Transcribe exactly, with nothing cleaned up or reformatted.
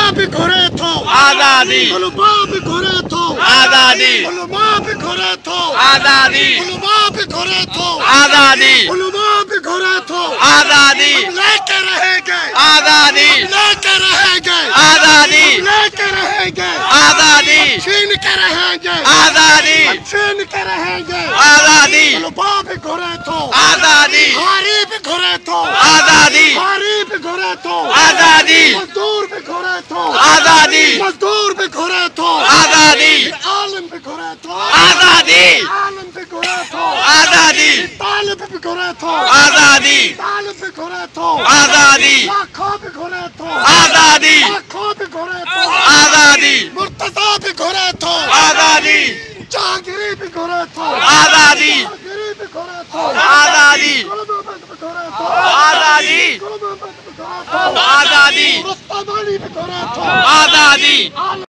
بھی گھرے تھو آزادی علماء بھی گھرے تھو آزادی علماء بھی گھرے تھو آزادی علماء بھی گھرے تھو آزادی علماء بھی گھرے تھو آزادی ہم لے کے رہیں گے آزادی ہم لے کے رہیں گے آزادی ہم لے کے رہیں گے آزادی چھین کے رہیں گے آزادی ہم چھین کے رہیں گے آزادی علماء بھی گھرے تھو آزادی ہاری بھی گھرے تھو آزادی ہاری بھی گھرے تھو آزادی مزدور بھی گھرے تھو آزادی مزدور بھی گھرے تھو آزادی عالم بھی گھرے تھو آزادی عالم بھی گھرے تھو آزادی طالب بھی گھرے تھو آزادی طالب بھی گھرے تھو آزادی لاکھوں بھی گھرے تھو آزادی لاکھوں بھی گھرے تھو آزادی مرتضیٰ بھی گھرے تھو آزادی جہانگیری بھی گھرے تھو آزادی جہانگیری بھی گھرے تھو آزادی گلبنبند بھی گھرے تھو آزادی گلبنبند بھی گھرے تھو آزادی رستم علی بھی گھرے تھو آزادی